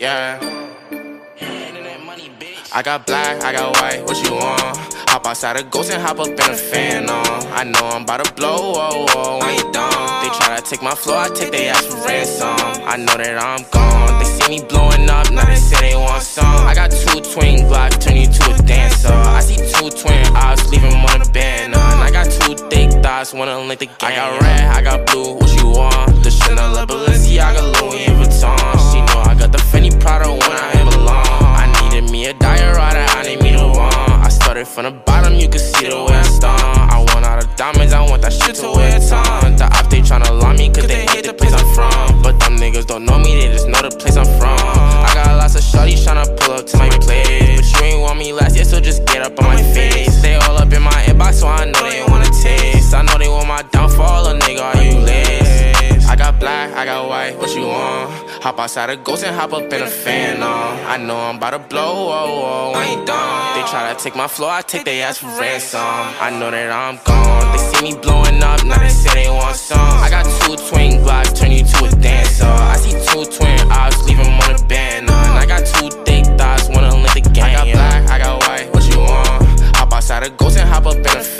yeah. I got black, I got white, what you want? Hop outside a ghost and hop up in a fan on. I know I'm about to blow, oh, oh, I ain't dumb. They try to take my flow, I take they ass for ransom. I know that I'm gone, they see me blowing up, now they say they want some. I got 2 twin Glocks, turn you to a dancer. I see 2 twin eyes, leave them on a banner. And I got 2 thick thighs, wanna link the game. I got red, I got blue, what you want? The Chanel, Balenciaga, Louis Vuitton. She know I got the Fendi Prada when I ain't belong. I needed me a diorata, I need me the one. I started from the bottom, you can see the way I stung. I want all the diamonds, I want that shit to wear a ton. The op, they tryna lie me, cause they hate the place I'm from. But them niggas don't know me, they just know the place I'm from. I got lots of shorties tryna pull up to my place, but you ain't want me last year, so just get up on my face. They all up in my inbox, so I know they wanna taste. I know they want my downfall, a nigga, are you lace? I got black, I got white, what you want? Hop outside a ghost and hop up in a fan on. I know I'm about to blow, oh, oh, I ain't dumb. They try to take my flow, I take they ass for ransom. I know that I'm gone, they see me blowing up, now they say they want some. I got 2 twin Glocks, turn you to a dancer. I see 2 twin eyes, leave them on a banner. And I got 2 thick thighs, wanna link the game. I got black, I got white, what you want? Hop outside a ghost and hop up in a